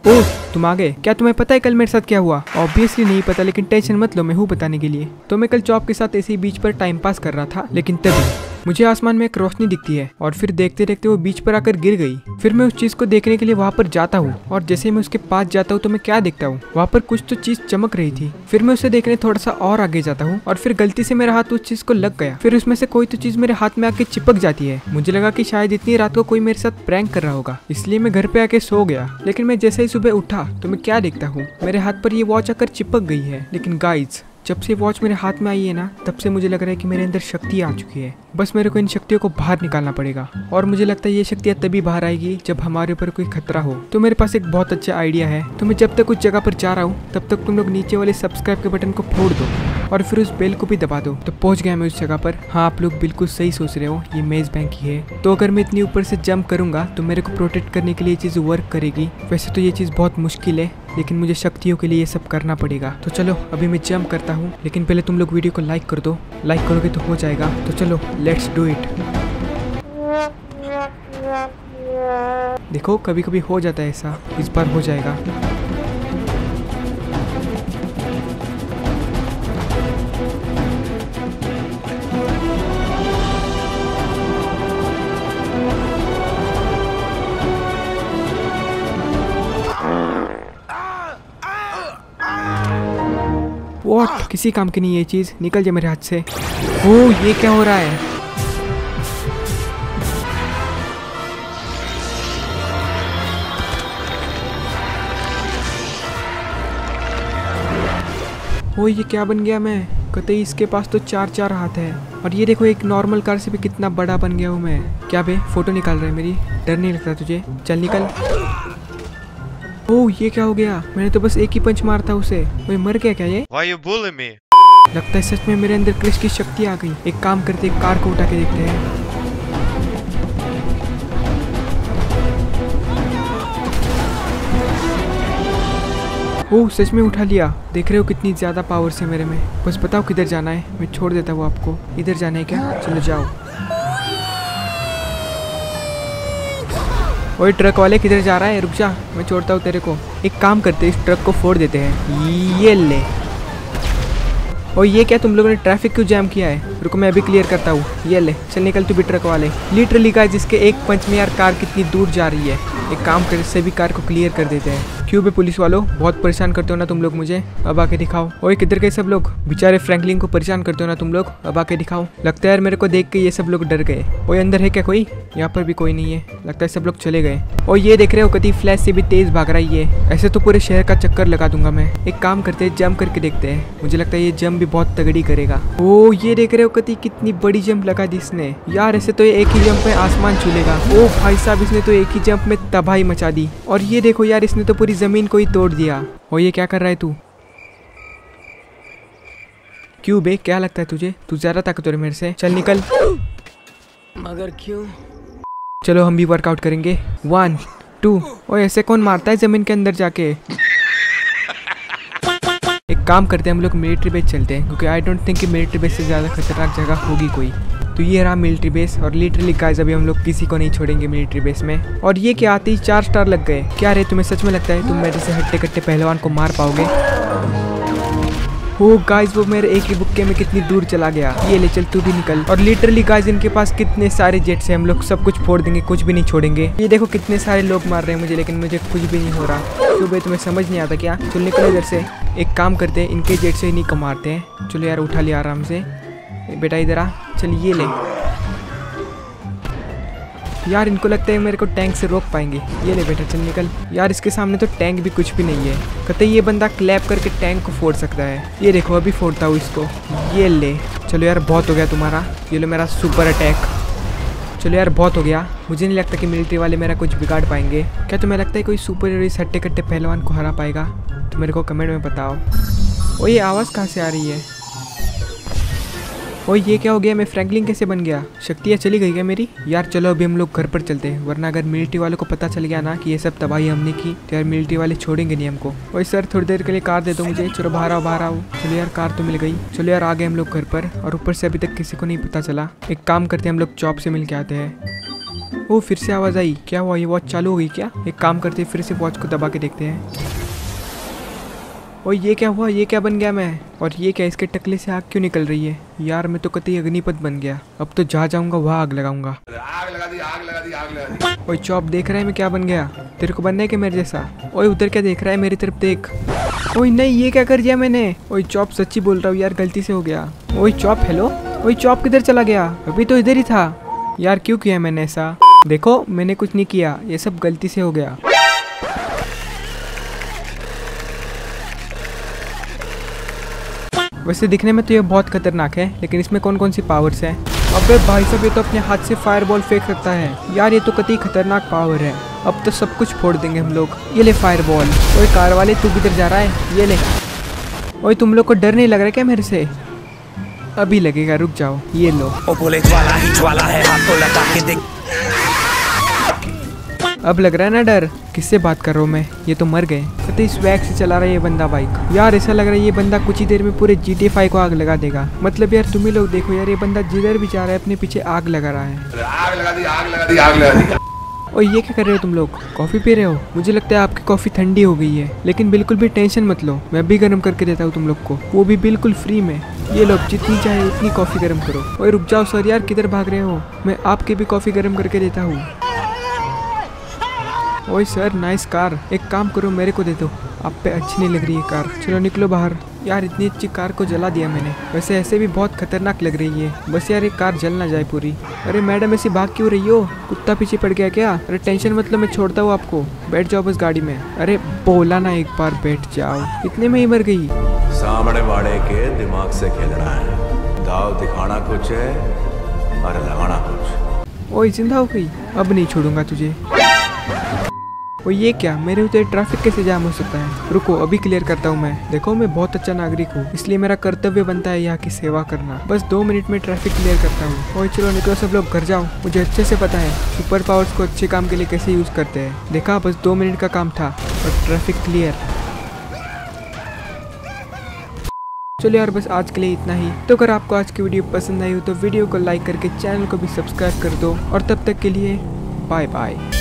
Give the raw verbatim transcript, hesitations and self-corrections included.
ओह तुम आ गए। क्या तुम्हें पता है कल मेरे साथ क्या हुआ? ऑब्वियसली नहीं पता, लेकिन टेंशन मत लो, मैं हूँ बताने के लिए। तो मैं कल चॉप के साथ ऐसे ही बीच पर टाइम पास कर रहा था, लेकिन तभी मुझे आसमान में एक रोशनी दिखती है और फिर देखते देखते वो बीच पर आकर गिर गई। फिर मैं उस चीज को देखने के लिए वहाँ पर जाता हूँ और जैसे ही मैं उसके पास जाता हूँ तो मैं क्या देखता हूँ, वहाँ पर कुछ तो चीज चमक रही थी। फिर मैं उसे देखने थोड़ा सा और आगे जाता हूँ और फिर गलती से मेरा हाथ उस चीज को लग गया। फिर उसमें से कोई तो चीज मेरे हाथ में आके चिपक जाती है। मुझे लगा कि शायद इतनी रात को कोई मेरे साथ प्रैंक कर रहा होगा, इसलिए मैं घर पे आके सो गया। लेकिन मैं जैसे ही सुबह उठा तो मैं क्या देखता हूँ, मेरे हाथ पर ये वॉच आकर चिपक गई है। लेकिन गाइज, जब से वॉच मेरे हाथ में आई है ना, तब से मुझे लग रहा है कि मेरे अंदर शक्ति आ चुकी है। बस मेरे को इन शक्तियों को बाहर निकालना पड़ेगा और मुझे लगता है ये शक्तियाँ तभी बाहर आएगी जब हमारे ऊपर कोई खतरा हो। तो मेरे पास एक बहुत अच्छा आइडिया है। तो मैं जब तक उस जगह पर जा रहा हूँ तब तक तुम लोग नीचे वाले सब्सक्राइब के बटन को फोड़ दो और फिर उस बेल को भी दबा दो। तो पहुंच गया मैं उस जगह पर। हाँ, आप लोग बिल्कुल सही सोच रहे हो, ये मेज बैंक ही है। तो अगर मैं इतनी ऊपर से जंप करूंगा तो मेरे को प्रोटेक्ट करने के लिए ये चीज़ वर्क करेगी। वैसे तो ये चीज़ बहुत मुश्किल है, लेकिन मुझे शक्तियों के लिए ये सब करना पड़ेगा। तो चलो अभी मैं जंप करता हूँ, लेकिन पहले तुम लोग वीडियो को लाइक कर दो। लाइक करोगे तो हो जाएगा। तो चलो लेट्स डू इट। देखो कभी कभी हो जाता है ऐसा, इस बार हो जाएगा। व्हाट, किसी काम की नहीं ये चीज, निकल जाए मेरे हाथ से। ओह ये क्या हो रहा है? ओ ये क्या बन गया मैं? कतई इसके पास तो चार चार हाथ है और ये देखो एक नॉर्मल कार से भी कितना बड़ा बन गया हूँ मैं। क्या बे, फोटो निकाल रहा है मेरी? डर नहीं लगता तुझे? चल निकल। ओह ये क्या हो गया? मैंने तो बस एक ही पंच मार था उसे। वो मर गया क्या ये? Why you bully me? लगता है सच में मेरे अंदर क्रिश की शक्ति आ गई। एक काम करते, एक कार को उठा के देखते हैं। ओह सच में उठा लिया। देख रहे हो कितनी ज्यादा पावर से मेरे में। बस बताओ किधर जाना है, मैं छोड़ देता हूँ आपको। इधर जाना है क्या? चलो जाओ। ओए ट्रक वाले किधर जा रहा है? रुक जा, मैं छोड़ता हूँ तेरे को। एक काम करते, इस ट्रक को फोड़ देते हैं। ये ले। और ये क्या, तुम लोगों ने ट्रैफिक क्यों जैम किया है? रुको मैं अभी क्लियर करता हूँ। ये ले, चल निकल तू भी ट्रक वाले। लिटरली गाइस, जिसके एक पंच में यार कार कितनी दूर जा रही है। एक काम कर, इससे भी कार को क्लियर कर देते हैं। क्यों बे पुलिस वालों, बहुत परेशान करते हो ना तुम लोग मुझे। अब आके दिखाओ। ओए किधर गए सब लोग? बेचारे फ्रैंकलिन को परेशान करते हो ना तुम लोग। अब आके दिखाओ। लगता है यार मेरे को देख के ये सब लोग डर गए। ओए अंदर है क्या कोई? यहाँ पर भी कोई नहीं है, लगता है सब लोग चले गए। और ये देख रहे हो कति फ्लैश से भी तेज भाग रही है। ऐसे तो पूरे शहर का चक्कर लगा दूंगा मैं। एक काम करते हैं, जंप करके देखते हैं। मुझे लगता है ये जंप भी बहुत तगड़ी करेगा। ओ ये देख रहे हो कति कितनी बड़ी जंप लगा दी इसने। यार ऐसे तो ये एक ही जंप में आसमान छूलेगा। ओ भाई साहब, इसने तो एक ही जंप में तबाही मचा दी। और ये देखो यार, इसने तो पूरी जमीन को ही तोड़ दिया। और ये क्या कर रहा है तू? क्यों बे, क्या लगता है तुझे? तू ज्यादा ताकतवर है मेरे से। चल निकल। मगर क्यों? चलो हम भी वर्कआउट करेंगे। One two. और ऐसे कौन मारता है जमीन के अंदर जाके? एक काम करते हैं, हम लोग मिलिट्री बेस चलते हैं, क्योंकि आई डोंट थिंक कि मिलिट्री बेस से ज़्यादा खतरनाक जगह होगी कोई। तो ये रहा मिलिट्री बेस और लिटरली गाइस अभी हम लोग किसी को नहीं छोड़ेंगे मिलिट्री बेस में। और ये क्या, आते ही चार स्टार लग गए। क्या रे, तुम्हें सच में लगता है तुम मेरे से हट्टे कट्टे पहलवान को मार पाओगे? ओ गाइस, वो मेरे एक ही बुक्के में कितनी दूर चला गया। ये ले, चल तू भी निकल। और लिटरली गाइस इनके पास कितने सारे जेट्स हैं, हम लोग सब कुछ फोड़ देंगे, कुछ भी नहीं छोड़ेंगे। ये देखो कितने सारे लोग मार रहे हैं मुझे, लेकिन मुझे कुछ भी नहीं हो रहा। क्यों भाई, तुम्हें समझ नहीं आता क्या? चल निकलो इधर से। एक काम करते हैं, इनके जेट से ही नहीं कमाते हैं। चलो यार उठा लिया आराम से। बेटा इधर आ, चल ये ले। यार इनको लगता है मेरे को टैंक से रोक पाएंगे। ये ले बेटा, चल निकल। यार इसके सामने तो टैंक भी कुछ भी नहीं है। कहते ये बंदा क्लैप करके टैंक को फोड़ सकता है। ये देखो अभी फोड़ता हूँ इसको। ये ले। चलो यार बहुत हो गया तुम्हारा। ये लो मेरा सुपर अटैक। चलो यार बहुत हो गया। मुझे नहीं लगता कि मिलिट्री वाले मेरा कुछ बिगाड़ पाएंगे। क्या तुम्हें लगता है कोई सुपर हीरो इस हट्टे कट्टे पहलवान को हरा पाएगा? तो मेरे को कमेंट में बताओ। ओ ये आवाज़ कहाँ से आ रही है? ओ ये क्या हो गया, मैं फ्रैंकलिन कैसे बन गया? शक्तियाँ चली गई क्या मेरी? यार चलो अभी हम लोग घर पर चलते हैं, वरना अगर मिलिट्री वालों को पता चल गया ना कि ये सब तबाही हमने की तो यार मिलिट्री वाले छोड़ेंगे नहीं हमको। ओए सर थोड़ी देर के लिए कार दे दो मुझे। चलो बाहर आओ बाहर आओ। चलो यार कार तो मिल गई। चलो यार आ गए हम लोग घर पर, और ऊपर से अभी तक किसी को नहीं पता चला। एक काम करते हैं, हम लोग चॉप से मिल के आते हैं। ओ फिर से आवाज आई। क्या हुआ, ये वॉच चालू हो गई क्या? एक काम करते फिर से वॉच को दबा के देखते हैं। ओ ये क्या हुआ, ये क्या बन गया मैं? और ये क्या, इसके टकले से आग क्यों निकल रही है? यार मैं तो कतई अग्निपथ बन गया। अब तो जहाँ जाऊंगा वहाँ आग लगाऊंगा। आग लगा दी, आग लगा दी, आग लगा दी। ओए चॉप, देख रहा है मैं क्या बन गया? तेरे को बनना है क्या मेरे जैसा? ओए उधर क्या देख रहा है, मेरी तरफ देख। ओए नहीं, ये क्या कर दिया मैंने? ओए चॉप सच्ची बोल रहा हूँ यार, गलती से हो गया। ओए चॉप हेलो। ओए चॉप किधर चला गया? अभी तो इधर ही था। यार क्यों किया मैंने ऐसा? देखो मैंने कुछ नहीं किया, ये सब गलती से हो गया। वैसे दिखने में तो ये बहुत खतरनाक है, लेकिन इसमें कौन कौन सी पावर्स हैं? अबे भाई साहब, ये तो अपने हाथ से फायरबॉल फेंक सकता है। यार ये तो कतई खतरनाक पावर है। अब तो सब कुछ फोड़ देंगे हम लोग। ये ले फायरबॉल। ओए कार वाले, तू किधर जा रहा है? ये ले। ओए तुम लोग को डर नहीं लग रहा क्या मेरे से? अभी लगेगा, रुक जाओ। ये लो। ओ बोले ज्वाला ही ज्वाला है, हाथों लगा के देख। अब लग रहा है ना डर? किससे बात कर रहा हूँ मैं? ये तो मर गए। कतई स्वैग से चला रहा है ये बंदा बाइक। यार ऐसा लग रहा है ये बंदा कुछ ही देर में पूरे जी टी फाइव को आग लगा देगा। मतलब यार तुम ही लोग देखो यार, ये बंदा जिधर भी जा रहा है अपने पीछे आग लगा रहा है। आग लगा दी, आग लगा दी, आग लगा दी। और ये क्या कर रहे हो तुम लोग? कॉफ़ी पी रहे हो? मुझे लगता है आपकी कॉफ़ी ठंडी हो गई है, लेकिन बिल्कुल भी टेंशन मत लो, मैं भी गर्म करके देता हूँ तुम लोग को, वो भी बिल्कुल फ्री में। ये लो, जितनी चाहे उतनी कॉफ़ी गर्म करो। ओए रुक जाओ सर, यार किधर भाग रहे हो? मैं आपकी भी कॉफ़ी गर्म करके देता हूँ। ओए सर, नाइस कार। एक काम करो, मेरे को दे दो, आप पे अच्छी नहीं लग रही है कार। चलो निकलो बाहर। यार इतनी अच्छी कार को जला दिया मैंने। वैसे ऐसे भी बहुत खतरनाक लग रही है, बस यार ये कार जल ना जाए पूरी। अरे मैडम ऐसी भाग क्यों रही हो? कुत्ता पीछे पड़ गया क्या? अरे टेंशन मतलब, मैं छोड़ता हूँ आपको, बैठ जाओ बस गाड़ी में। अरे बोला ना एक बार बैठ जाओ, इतने में ही मर गई। सामने वाले के दिमाग से खेलना है, दाव दिखाना कुछ है और लगाना कुछ। ओए जिंदा हो गई, अब नहीं छोड़ूंगा तुझे। वो ये क्या, मेरे होते ट्रैफिक कैसे जाम हो सकता है? रुको अभी क्लियर करता हूँ मैं। देखो मैं बहुत अच्छा नागरिक हूँ, इसलिए मेरा कर्तव्य बनता है यहाँ की सेवा करना। बस दो मिनट में ट्रैफिक क्लियर करता हूँ। ओए चलो निकलो सब लोग, घर जाओ। मुझे अच्छे से पता है सुपर पावर्स को अच्छे काम के लिए कैसे यूज करते हैं। देखा, बस दो मिनट का काम था और ट्रैफिक क्लियर। चलो यार बस आज के लिए इतना ही। तो अगर आपको आज की वीडियो पसंद आई हो तो वीडियो को लाइक करके चैनल को भी सब्सक्राइब कर दो। और तब तक के लिए बाय बाय।